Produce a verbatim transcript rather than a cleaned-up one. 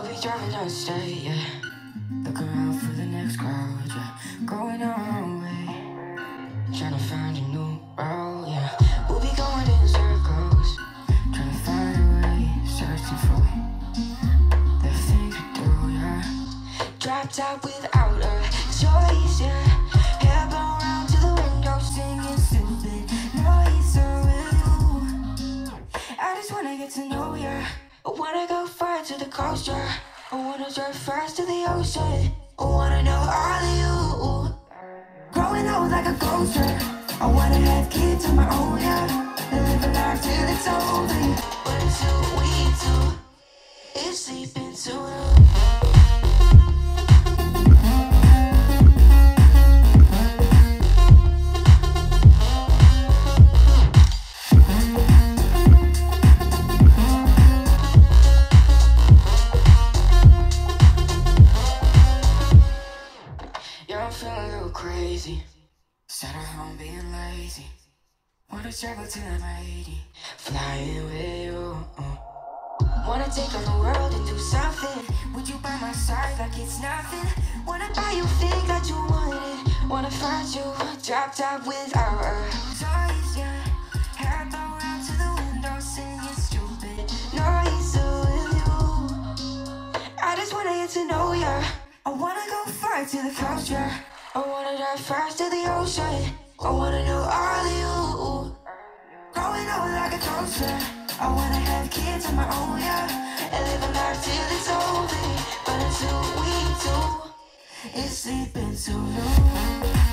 We'll be driving down the state, yeah. Look around for the next crowd, yeah. Going our own way, trying to find a new road, yeah. We'll be going in circles, trying to find a way, searching for the things we do, yeah. Dropped out without a choice, yeah. Hair blown round to the window, singing stupid noise with you. I just wanna get to know ya. I wanna go far to the coast, yeah. I wanna drive fast to the ocean. I wanna know all of you. Growing old like a ghost, yeah. I wanna have kids of my own, yeah. And live a life till it's over. But until we do, it's sleeping too long. Crazy, sat at home being lazy. Wanna travel till I'm eighty, flying with you. uh. Wanna take on the world and do something. Would you by my side like it's nothing? Wanna buy you things that you wanted. Wanna find you dropped out without a choice, yeah. Hair blown round to the window, singing stupid noise with you. I just wanna get to know ya. I wanna go far to the coast, yeah. I wanna drive fast to the ocean. I wanna know all of you. Growing up like a toaster. I wanna have kids of my own, yeah. And live a life till it's over. But until we do, it's sleeping too long.